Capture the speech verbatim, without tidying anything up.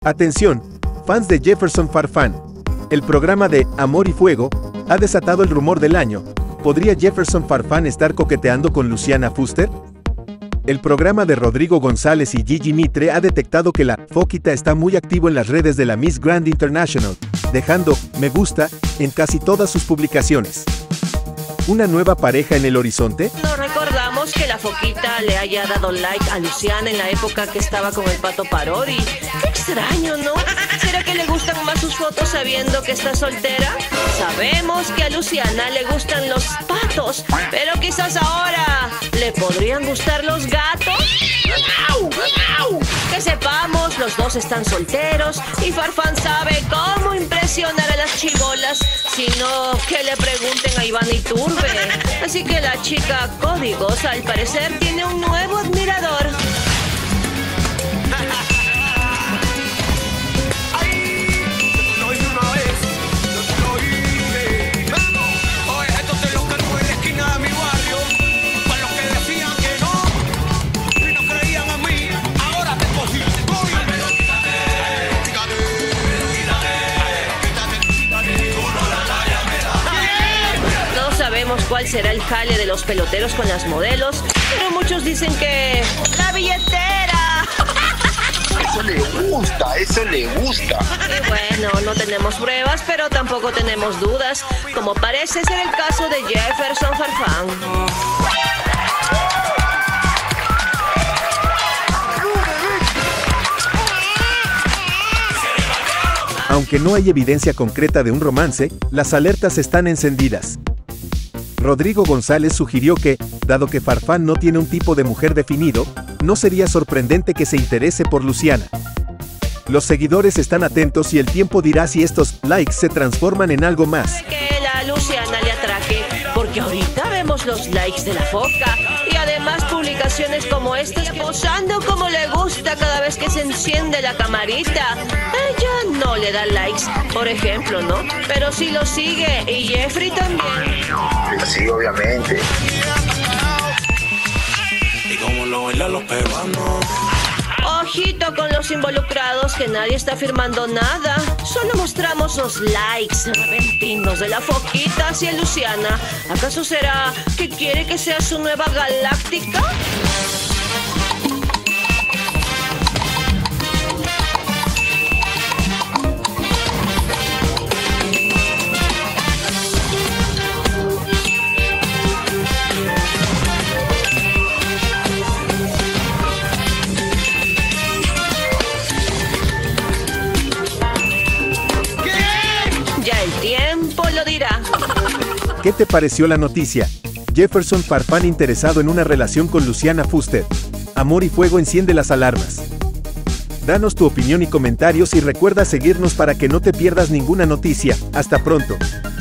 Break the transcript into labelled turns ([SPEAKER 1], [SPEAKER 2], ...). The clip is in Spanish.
[SPEAKER 1] Atención, fans de Jefferson Farfán. El programa de Amor y Fuego ha desatado el rumor del año. ¿Podría Jefferson Farfán estar coqueteando con Luciana Fuster? El programa de Rodrigo González y Gigi Mitre ha detectado que la Foquita está muy activo en las redes de la Miss Grand International, dejando me gusta en casi todas sus publicaciones. ¿Una nueva pareja en el horizonte?
[SPEAKER 2] No recordamos que la Foquita le haya dado like a Luciana en la época que estaba con el Pato Parodi. Qué extraño, ¿no? ¿Será que le gustan más sus fotos sabiendo que está soltera? Sabemos que a Luciana le gustan los patos, pero quizás ahora le podrían gustar los gatos. Que sepamos, los dos están solteros y Farfán sabe cómo impresionar a las chibolas, sino que le pregunten a Iván Iturbe. Así que la chica Códigos al parecer tiene un nuevo admirador. ¿Cuál será el jale de los peloteros con las modelos? Pero muchos dicen que ¡la billetera!
[SPEAKER 3] Eso le gusta, eso le gusta.
[SPEAKER 2] Y bueno, no tenemos pruebas, pero tampoco tenemos dudas, como parece ser el caso de Jefferson Farfán.
[SPEAKER 1] Aunque no hay evidencia concreta de un romance, las alertas están encendidas. Rodrigo González sugirió que, dado que Farfán no tiene un tipo de mujer definido, no sería sorprendente que se interese por Luciana. Los seguidores están atentos y el tiempo dirá si estos likes se transforman en algo más.
[SPEAKER 2] Que la Luciana le atraque, porque ahorita vemos los likes de la Foca y además publicaciones como estas posando como le gusta cada vez que se enciende la camarita. Ella no le da likes, por ejemplo, ¿no? Pero sí lo sigue y Jeffrey también.
[SPEAKER 3] Sí, obviamente.
[SPEAKER 4] Y como lo bailan los peruanos.
[SPEAKER 2] Ojito con los involucrados, que nadie está firmando nada. Solo mostramos los likes repentinos de la Foquita hacia Luciana. ¿Acaso será que quiere que sea su nueva galáctica?
[SPEAKER 1] ¿Qué te pareció la noticia? Jefferson Farfán interesado en una relación con Luciana Fuster. Amor y Fuego enciende las alarmas. Danos tu opinión y comentarios y recuerda seguirnos para que no te pierdas ninguna noticia. Hasta pronto.